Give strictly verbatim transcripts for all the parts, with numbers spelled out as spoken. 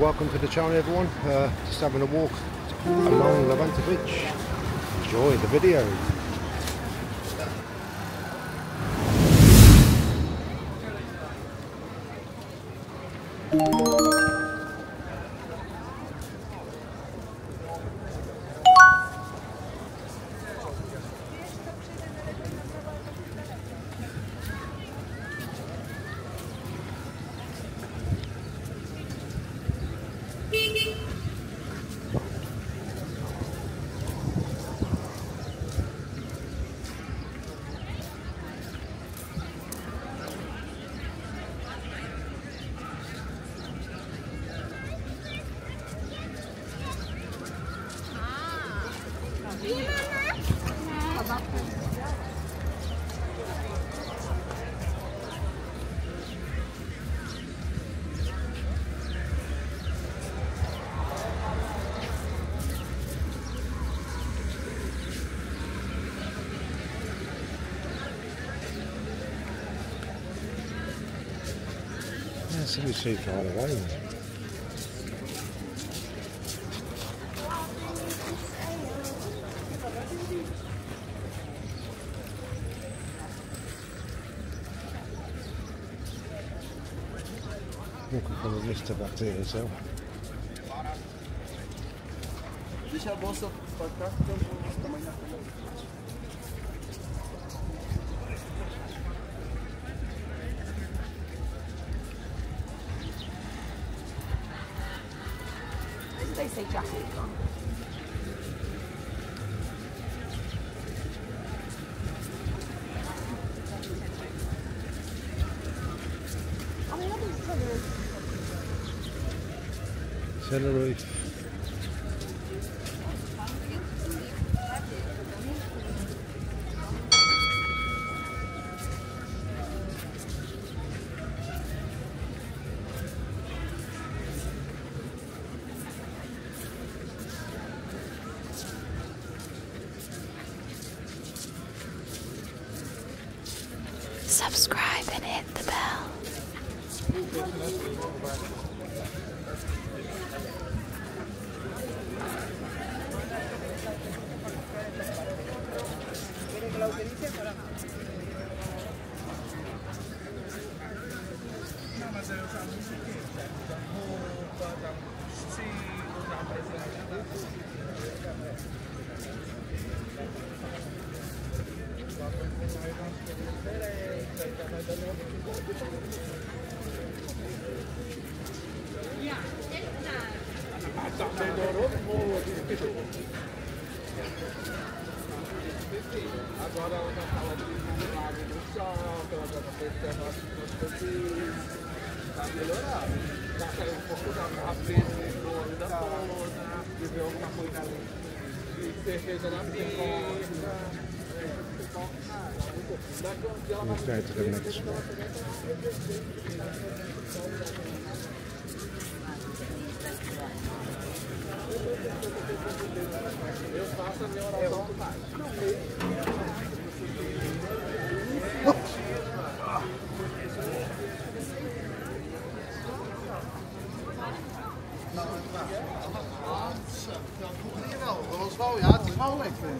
welcome to the channel everyone. Uh, just having a walk along Levanter Beach. Enjoy the video. Somebody see far away. Walking from the vista back to here, so. Deixa a bolsa para cá, porque eu vou tamanho na they say jacket on. I mean, I think Tenerife. Tenerife. Subscribe and hit the bell. Agora ela já fala de lago do sol, que ela já está testando as coisas, está melhorando. Já saiu um pouco da frente do olho da toda, de ver alguma coisa ali de cerveja na pista. Let's go to the next one. Eu faço a minha oração do pai. Dat was wel, ja, het is wel lekker.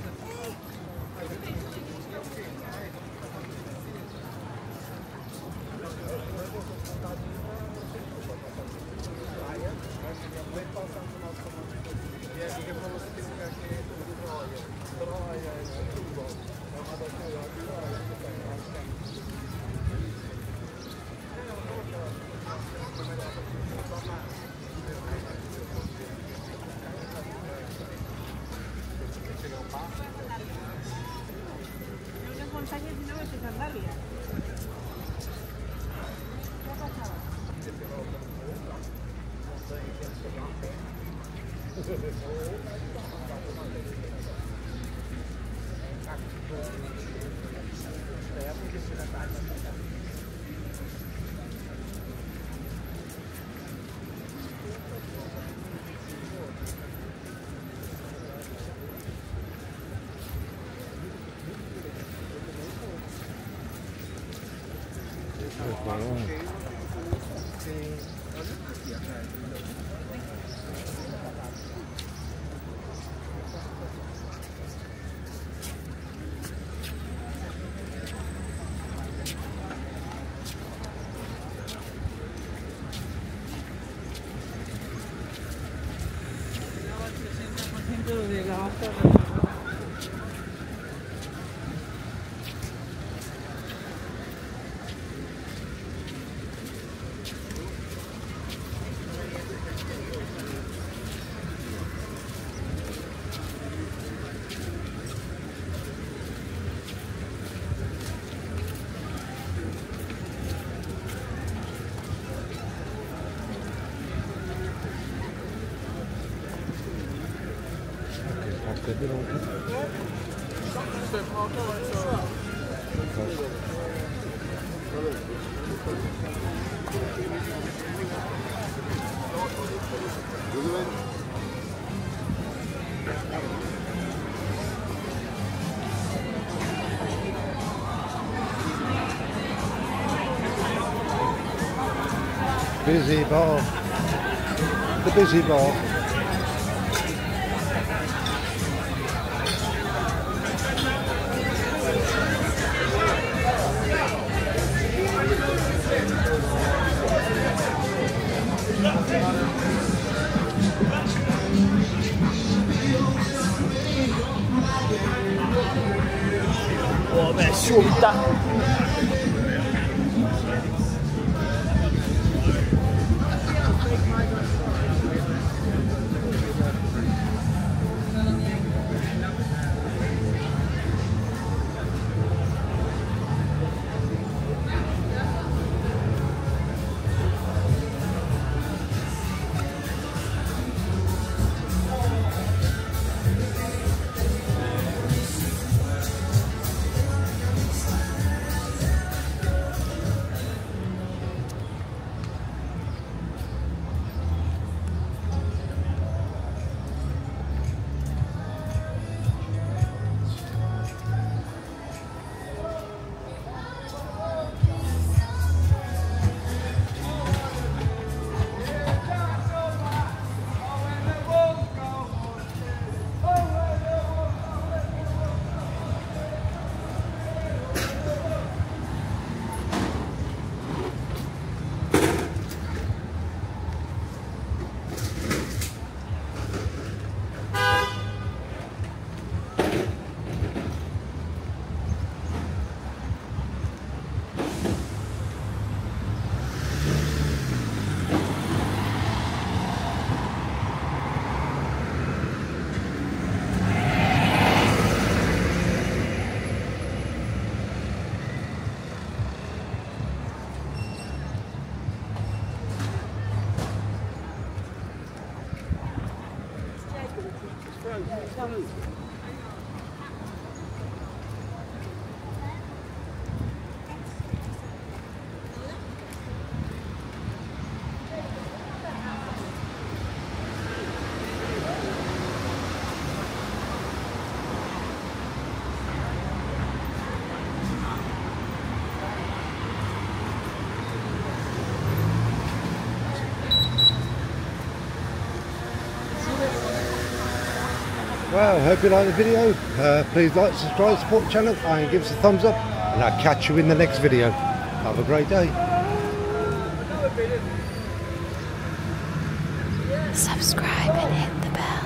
Wow. That's good, you know. Busy bar. The busy bar. Oh beh, subita! Well, hope you like the video. Uh, please like, subscribe, support the channel and give us a thumbs up, and I'll catch you in the next video. Have a great day. Subscribe and hit the bell.